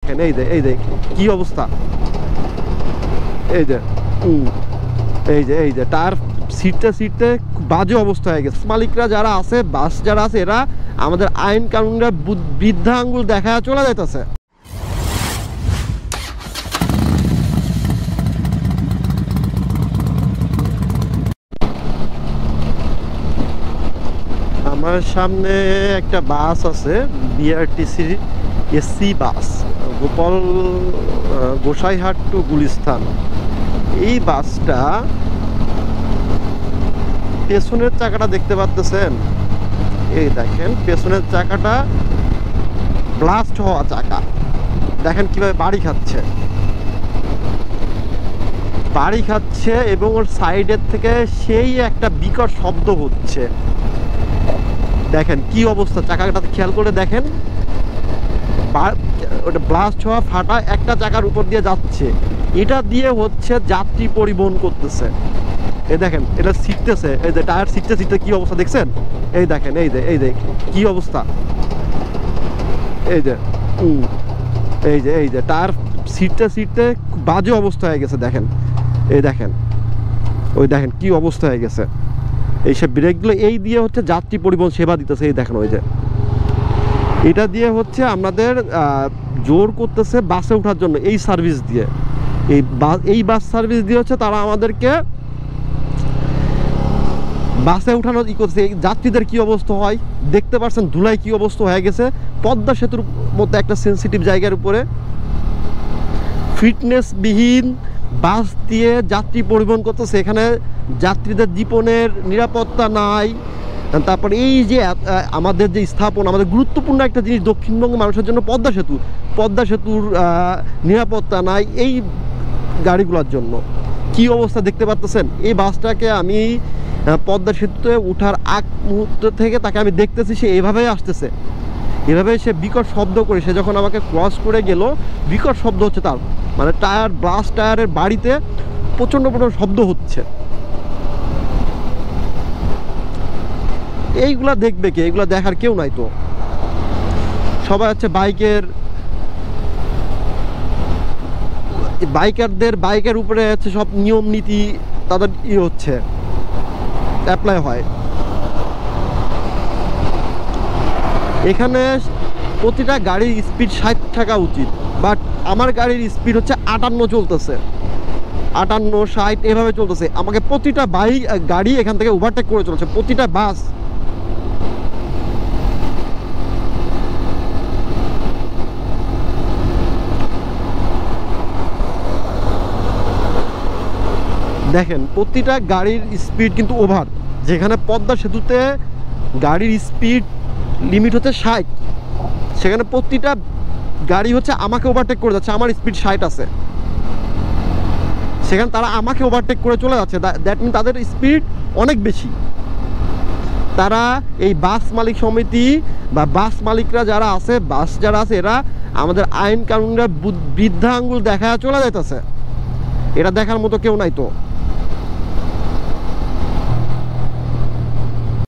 দেখেন, এই যে কি অবস্থা, এই যে এই যে টায়ার সিটতে বাজে অবস্থা হয়ে গেছে। মালিকরা যারা আছে, বাস যারা আছে, এরা আমাদের আইন কানুনরা বৃদ্ধা আঙ্গুল দেখা চলে যাইতেছে। আমার সামনে একটা বাস আছে, BRTC AC bus, Gosaihat to Gulistan. এই বাসটা পেছনের চাকাটা দেখতে পাচ্ছেন, এই দেখেন পেছনের চাকাটা ব্লাস্ট হওয়া চাকা। দেখেন কিভাবে বাড়ি খাচ্ছে এবং ওর সাইডের থেকে সেই একটা বিকট শব্দ হচ্ছে। দেখেন কি অবস্থা, চাকাটা খেয়াল করে দেখেন, ওটা ব্লাস্ট হওয়া ফাটা একটা চাকার উপর দিয়ে যাচ্ছে। এটা দিয়ে হচ্ছে যাত্রী পরিবহন করতেছে। এই দেখেন এটা ছিটতেছে, এই যে টায়ার ছিটতে কি অবস্থা দেখছেন, এই দেখেন এই যে কি অবস্থা, এই যে টায়ার ছিটতে বাজে অবস্থা হয়ে গেছে। দেখেন এই দেখেন, ওই দেখেন কি অবস্থা হয়ে গেছে। এইসব ব্রেকগুলো এই দিয়ে হচ্ছে যাত্রী পরিবহন সেবা দিতেছে। এই দেখেন ওই যে এটা দিয়ে হচ্ছে আমাদের জোর করতেছে বাসে ওঠার জন্য। এই সার্ভিস দিয়ে, এই বাস সার্ভিস দিয়ে হচ্ছে তারা আমাদেরকে বাসে উঠানো করছে। যাত্রীদের কি অবস্থা হয় দেখতে পাচ্ছেন, ধুলায় কি অবস্থা হয়ে গেছে। পদ্মা সেতুর মধ্যে একটা সেন্সিটিভ জায়গার উপরে ফিটনেসবিহীন বাস দিয়ে যাত্রী পরিবহন করতেছে। এখানে যাত্রীদের জীবনের নিরাপত্তা নাই। তারপর এই যে আমাদের যে স্থাপন, আমাদের গুরুত্বপূর্ণ একটা জিনিস দক্ষিণবঙ্গ মানুষের জন্য পদ্মা সেতুর নিরাপত্তা নাই এই গাড়িগুলোর জন্য। কি অবস্থা দেখতে পাচ্ছেন। এই বাসটাকে আমি পদ্মা সেতুতে ওঠার আগ মুহূর্ত থেকে তাকে আমি দেখতেছি, সে এভাবেই আসতেছে, এভাবে সে বিকট শব্দ করে, সে যখন আমাকে ক্রস করে গেল বিকট শব্দ হচ্ছে তার, মানে টায়ার ব্লাস্ট টায়ারের বাড়িতে প্রচণ্ড শব্দ হচ্ছে। এইগুলা দেখবে কে? এগুলা দেখার কেউ নাই তো। সবাই হচ্ছে বাইকের উপরে হচ্ছে সব নিয়ম নীতি তাদের হচ্ছে অ্যাপ্লাই হয়। এখানে প্রতিটা গাড়ির স্পিড 60 থাকা উচিত, বাট আমার গাড়ির স্পিড হচ্ছে 58 চলতেছে, 58, 60 এভাবে চলতেছে। আমাকে প্রতিটা গাড়ি এখান থেকে ওভারটেক করে চলছে, প্রতিটা বাস। দেখেন প্রতিটা গাড়ির স্পিড কিন্তু ওভার। যেখানে পদ্মা সেতুতে গাড়ির স্পিড লিমিট হচ্ছে 60, সেখানে প্রতিটা গাড়ি হচ্ছে আমাকে ওভারটেক করে যাচ্ছে। আমার স্পিড 60 আছে, সেখানে তারা আমাকে ওভারটেক করে চলে যাচ্ছে। দ্যাট মিন তাদের স্পিড অনেক বেশি। তারা এই বাস মালিক সমিতি বা বাস মালিকরা যারা আছে, বাস যারা আছে, এরা আমাদের আইন কানুনরা বৃদ্ধা আঙ্গুল দেখা চলে যাইতেছে। এটা দেখার মতো কেউ নাই তো।